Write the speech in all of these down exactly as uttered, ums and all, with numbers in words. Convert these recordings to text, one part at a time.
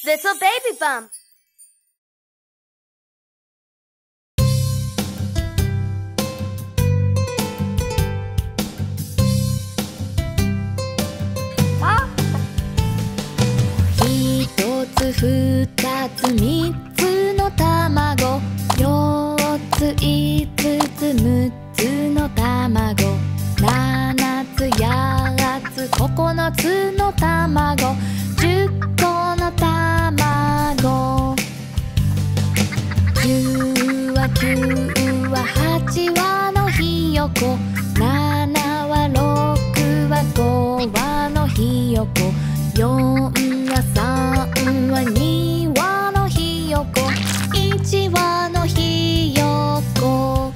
Little baby bump. One, two, three,の卵よっつ、いつつ、むっつの卵ななつ、やっつ、ここのつの卵じゅっこの卵じゅうはきゅうははちはのひよこななはろくはごはのひよこよんはさんはにはのひよこいちはのひよこ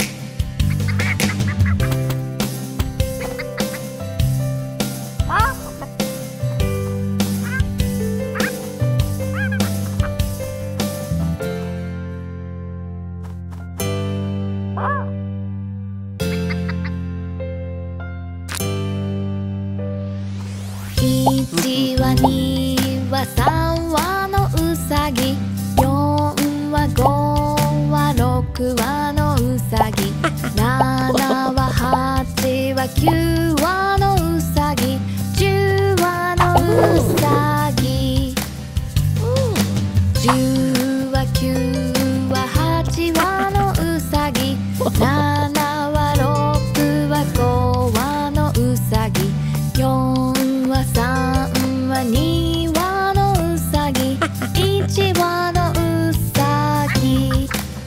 いちはにはさんはのうさぎよんはごはろくはのうさぎななははちはきゅうはのうさぎじゅうはのうさぎじゅうはきゅうははちはのうさぎななはろくはごはのうさぎよんはさんはにはのうさぎいちはのうさぎ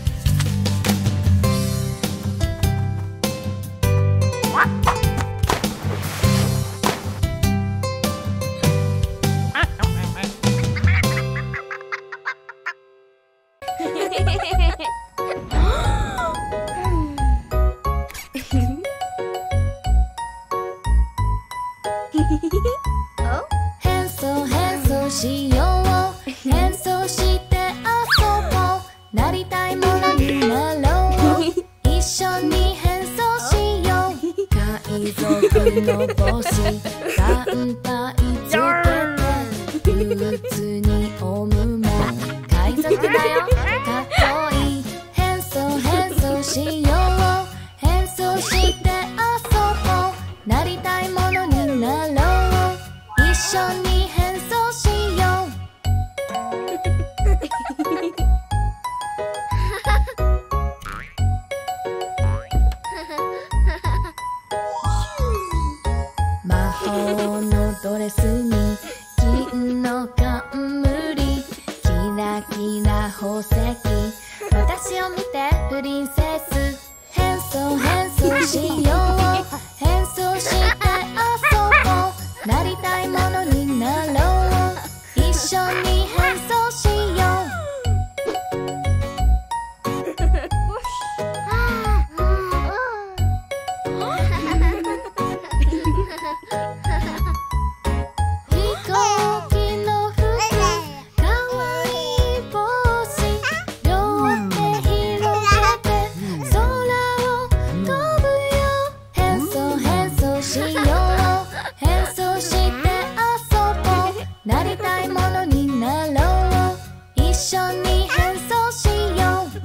変装変装しよう変装して遊ぼうなりたいものになろう一緒に変装しよう海賊の帽子眼帯つけてブーツにおむも海賊だよかっこいい変装変装しよう変装して遊ぼうなりたいものになろう一緒に変装しよう魔法のドレスに金の冠キラキラ宝石私を見てプリンセス変装変装しよう変装して遊ぼうなりたいものになろう一緒に変装しよう飛行機の服かわいい帽子両手広げて空を飛ぶよ変装変装しよう変装して遊ぼうなりたいものになろう一緒に変装しよう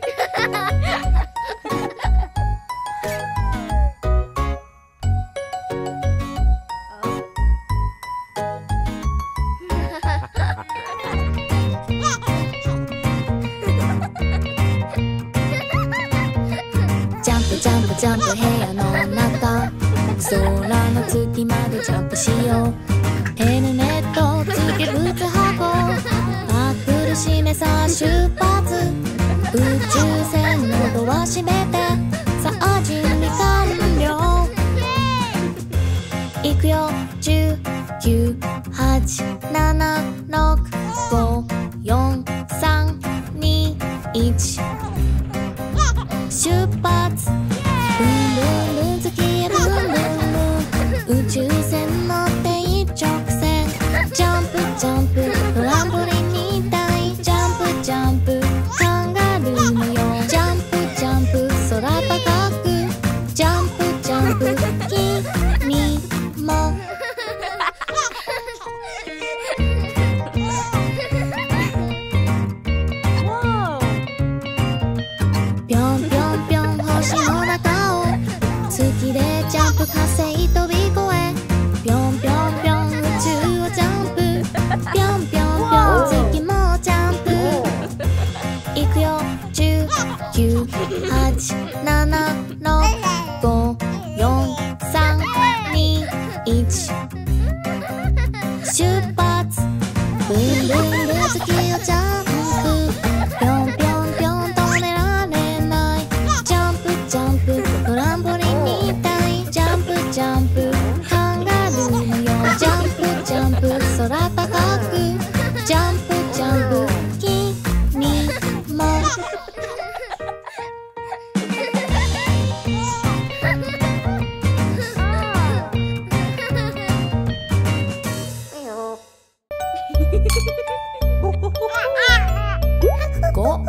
ジャンプジャンプジャンプ部屋の中空の月までジャンプしようヘルメットつけ靴履こうパックル閉めさあ出発宇宙船のドア閉めてさあ準備完了いくよじゅう、きゅう、はち、なな、ろく、ご、よん、さん、に、いち出発ブンブンブン月へブンブンブン宇宙船乗って一直線ジャンプジャンプトランポリンみたいジャンプジャンプカンガルーのようジャンプジャンプ空高くジャンプジャンプ君も出発。ブンブンブン月をジャンプ。ぴょんぴょんぴょん止められない。ジャンプジャンプトランポリンみたい。ジャンプジャンプカンガルーのよう。ジャンプジャンプ空高く。ジャンプジャンプ君もご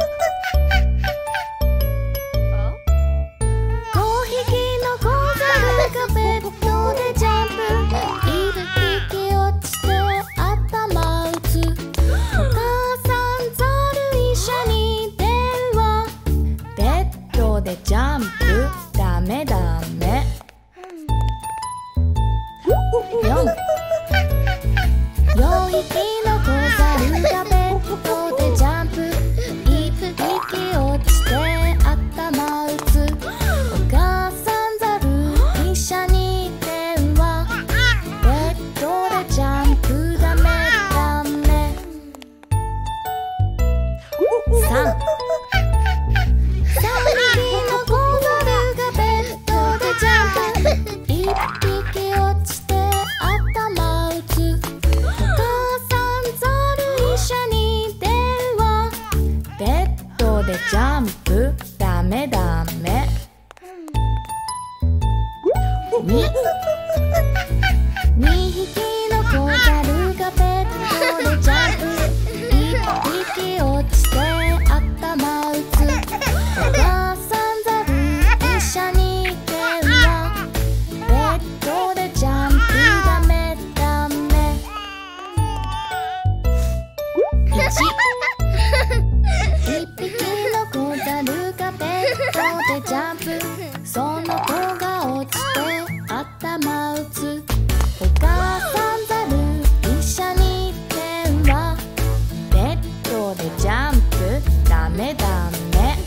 ごひきの小猿がベッドでジャンプ。いっぴき落ちて頭打つ。お母さんザル医者に電話。ベッドでジャンプダメダメ。よんよんひきの小猿がベッドでジャンプ。いっぴき落ちて頭打つ。お母さんザル医者に電話。ベッドでジャンプダメダメ。さんさんびきの小猿がベッドでジャンプ。いっぴき落ちて頭打つ。お母さんザル医者に電話。ベッドでジャンプダメダメ。ににひきの小猿がベッドでジャンプ。いっぴき落ちて頭打つ。お母さんザル医者に電話。ベッドでジャンプダメダメ。いちいっぴきの小猿がベッドでジャンプ。その子が落ちて頭打つ。お母さんザル医者に電話。ベッドでジャンプダメダメ。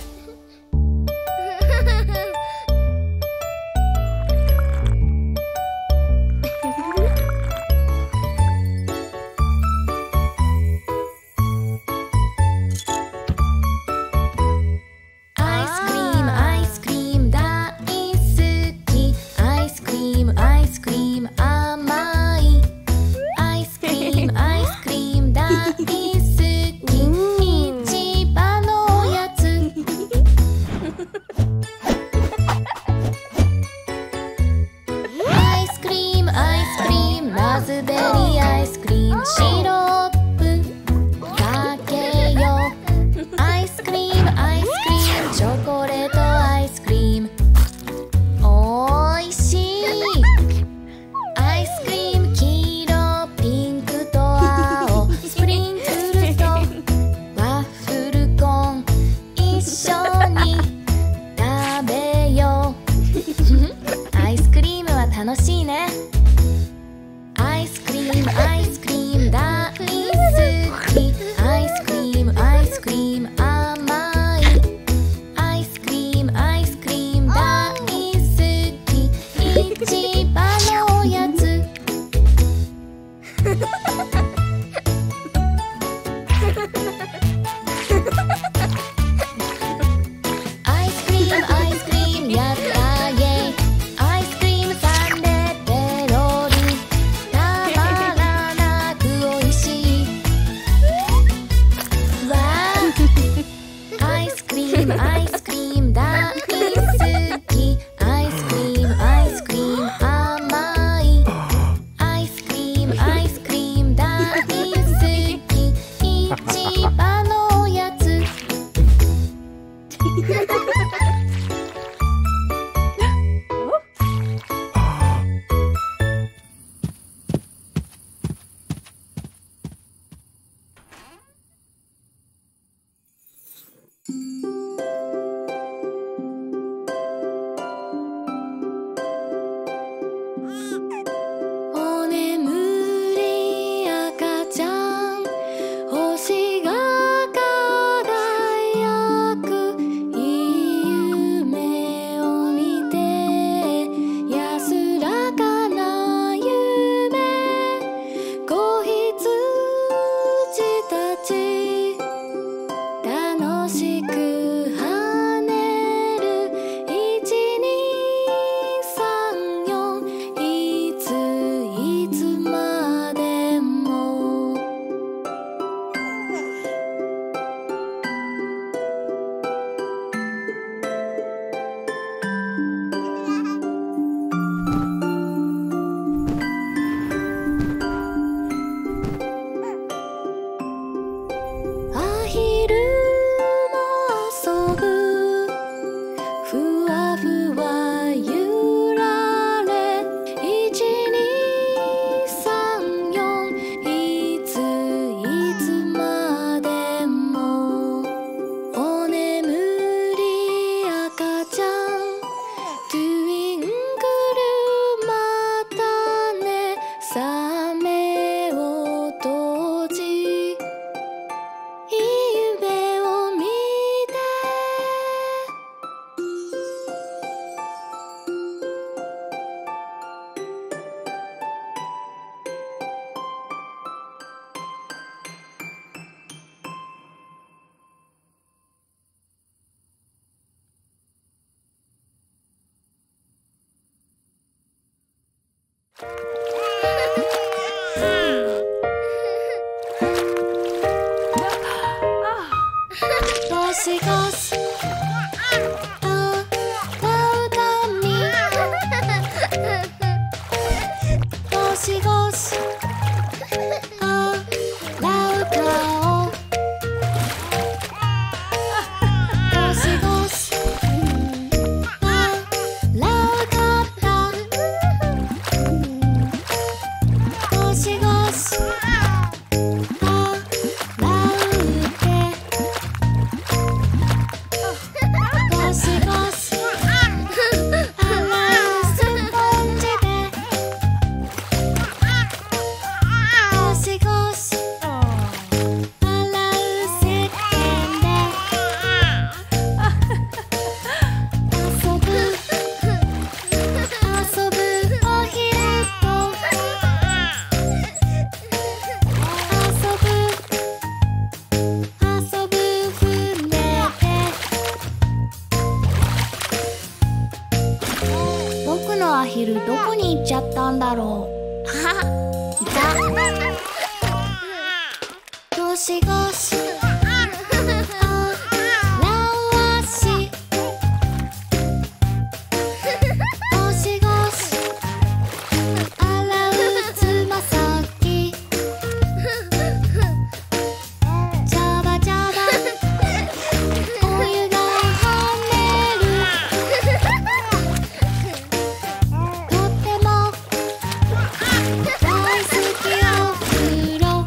アイスクリームアイスクリーム大好き。アイスクリームアイスクリーム甘い。アイスクリームアイスクリーム大好き。一番のおやつ。アイスクリームアイスクリームラズベリーアイスクリームシロップかけよう。アイスクリームアイスクリームチョコレートアイスクリームおいしい。アイスクリーム黄色ピンクと青スプリンクルとワッフルコーン一緒に食べよう。アイスクリームは楽しいね。アイスクリームアイスクリーム大好き。アイスクリームアイスクリーム甘い。アイスクリームアイスクリーム大好き。一番のおやつ。アイスクリームアイスクリームやったイェイ。アイスクリームサンデーペロリたまらなくおいしい。わあアイスクリームアイスクリーム大好き。アイスクリームアイスクリーム甘い。アイスクリームアイスクリーム大好き。一番のおやつ。お眠り赤ちゃん星が輝く。いい夢を見て安らかな夢。コーヒシゴシあらうたにゴシゴシあらうかおゴシゴシあらうかったゴシゴシあらうけゴシゴシ洗うスポンジでゴシゴシ洗う石鹸で遊ぶ遊ぶおひると遊ぶ遊ぶ船で僕のアヒルどこに行っちゃったんだろう。あいた。ゴシゴシあらう足ゴシゴシ洗うつま先ジャバジャバお湯が跳ねるとっても大好きお風呂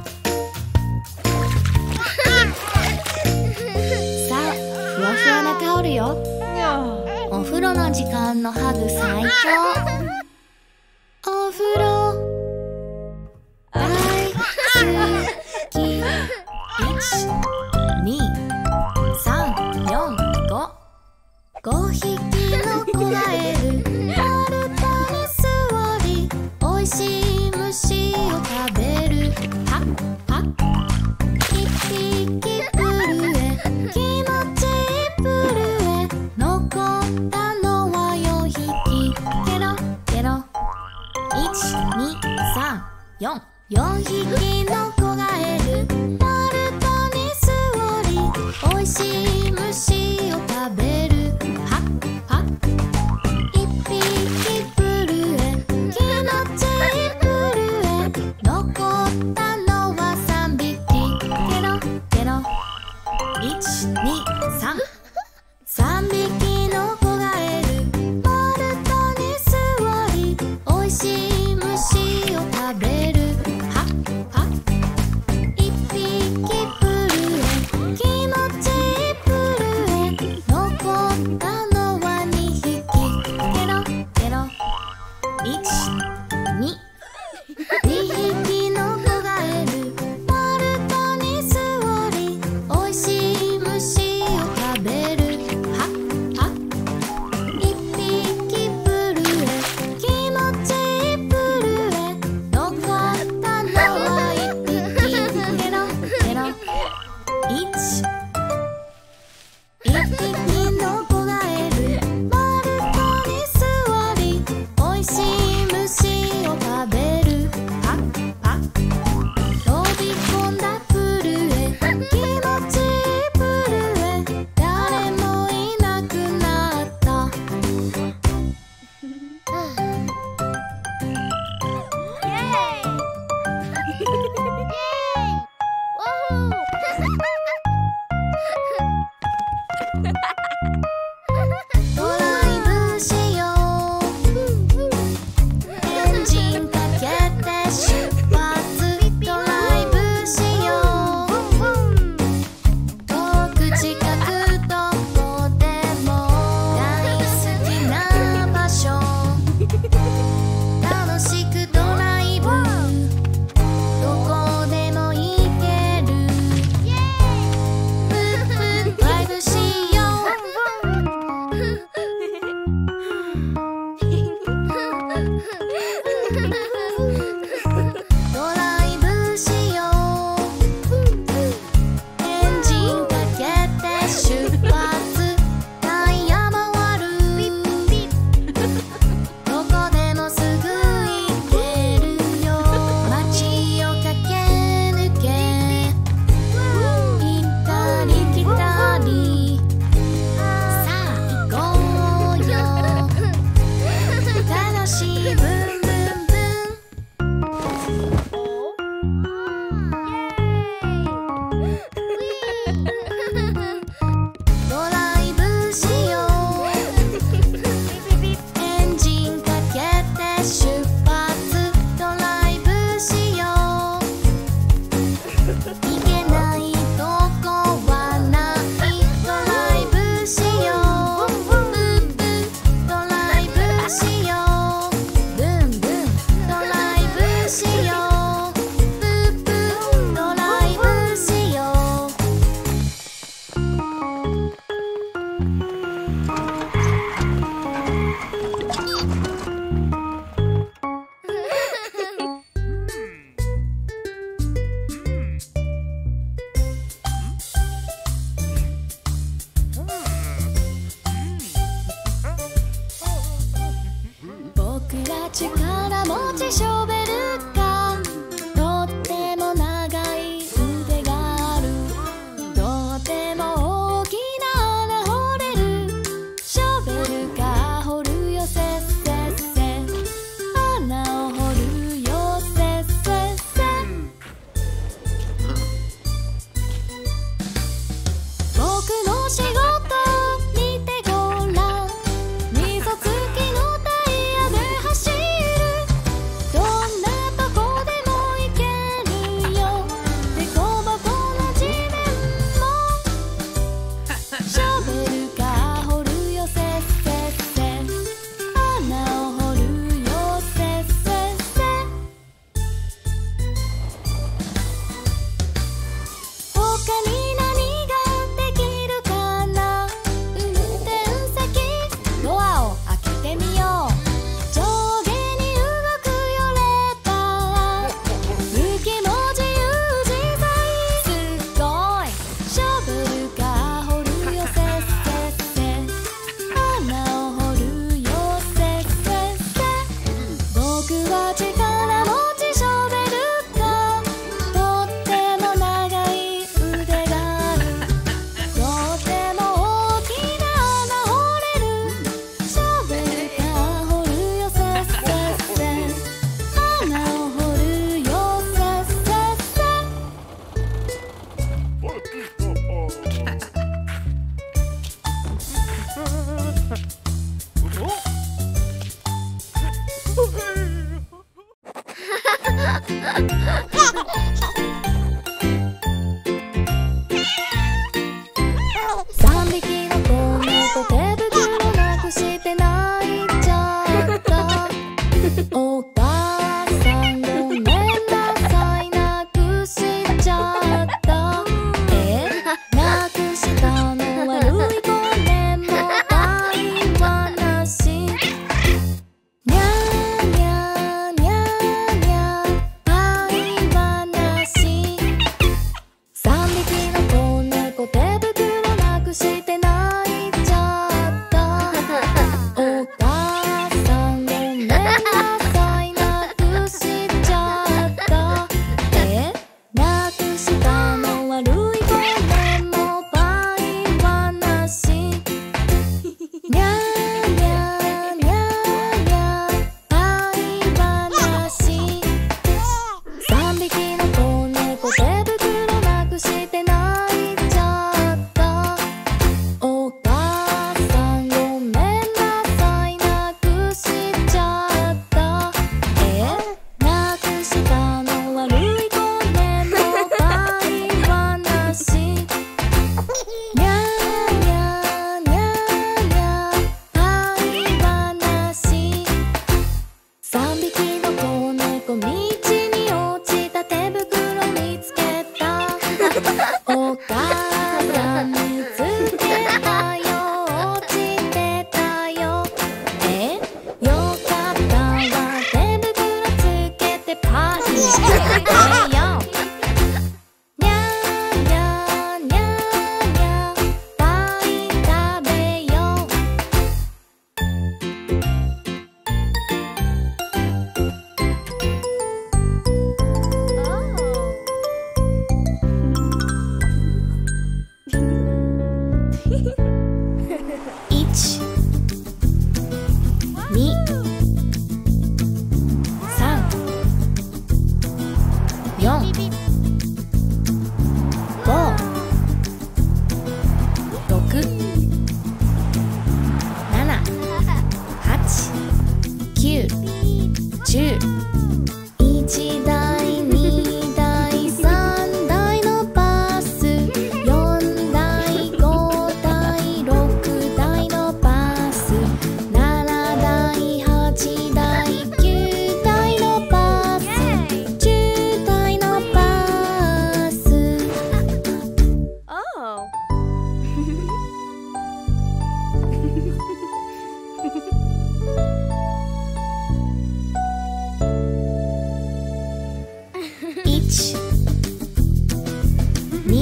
さあふわふわなタオルよ。お風呂の時間のハグ最高。お風呂大好き。いち、に、さん、よん、ご ごひきの子がいる。丸太に座りおいしい虫を食べる。パッパッいっぴきプルへ気持ちいいプルへ残ったのはよんひきケロケロいち、に、さん、よん よんひきの子がいる。丸太に座りおいしい虫を食べる。パッパッいっぴきプルへ気持ちいいプルへ残ったのはさんびきケロケロいち、に、さん さんびきの子がいる。丸太に座りおいしい虫を食べる。パッパッいっぴきプルへ気持ちいいプルへ残ったのはにひき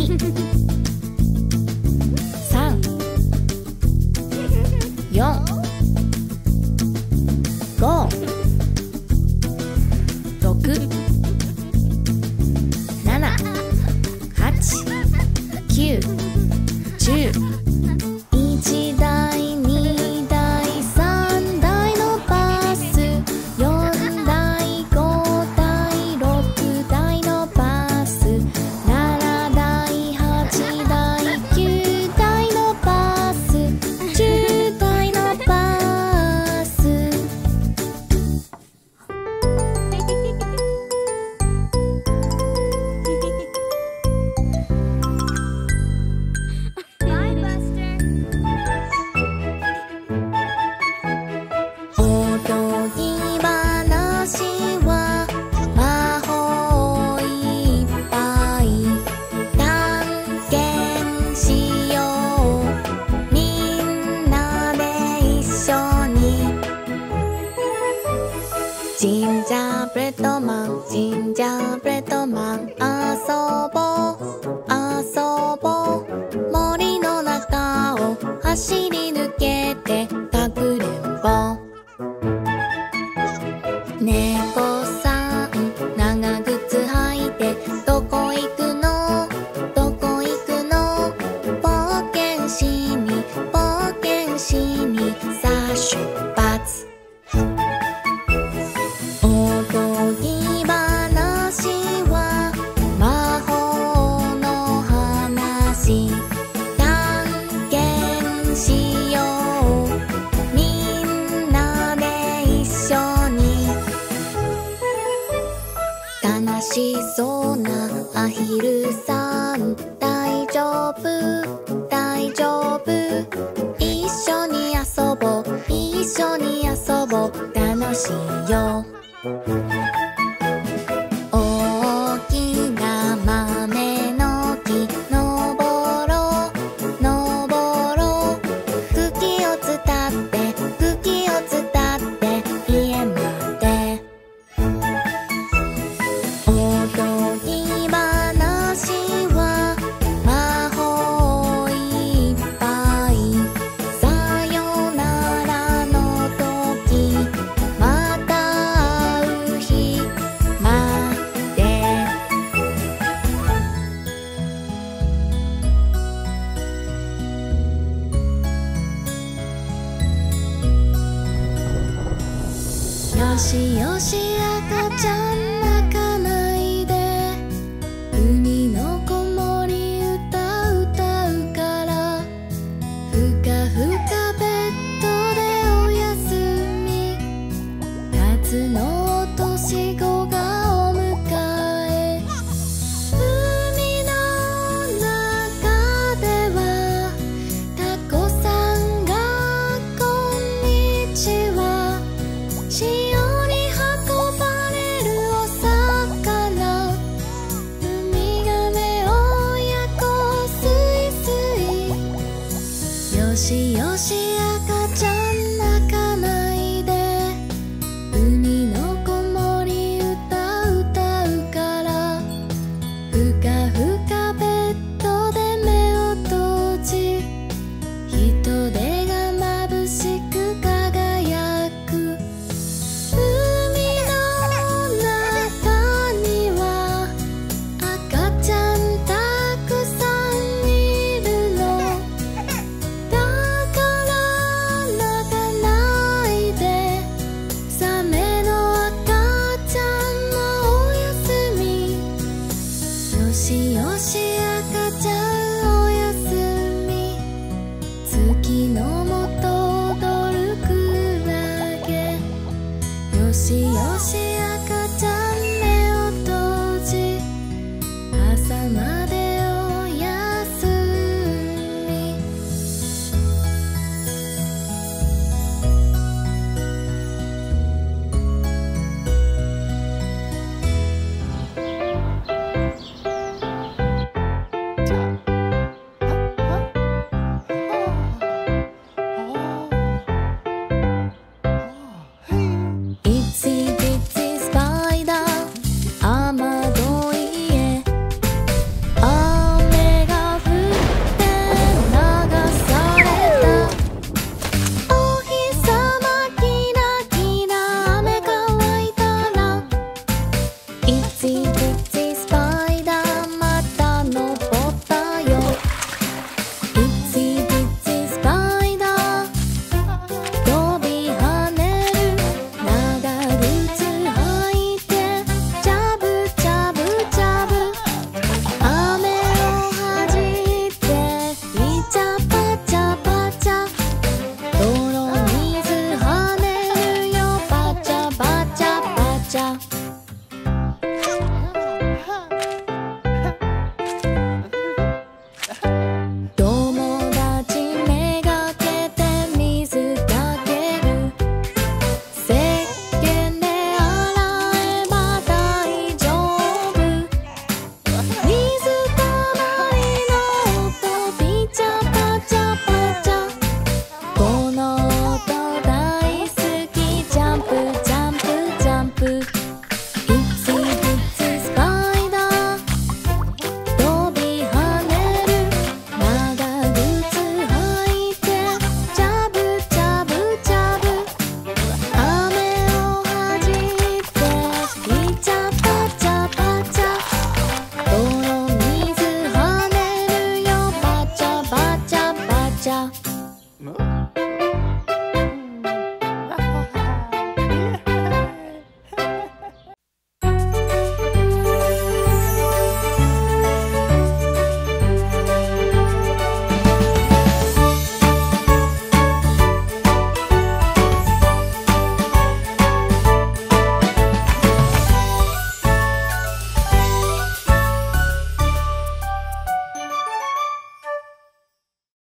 にさんよんごろくななはちきゅうじゅういちだいにだいさんだいのバスよんだいごだいろくだいのバスななだいはちだいきゅうだいのバスじゅうだいのバスおとぎ話は魔法いっぱい探検しようみんなで一緒にジンジャーブレッドマンジンジャーブレッドマン遊ぼう遊ぼう森の中を走り抜けてかくれんぼ猫さん長靴履いてどこ行くのどこ行くの冒険しに冒険しにさあ出発おとぎ話は魔法の話探検しようみんなで一緒に悲しそうなアヒルさん大丈夫大丈夫一緒に遊ぼう一緒に遊ぼう楽しいよ大きな豆の木登ろう登ろう茎を伝って茎を伝って家までおとぎ話は魔法いっぱいさよならの時また会う日までよしよし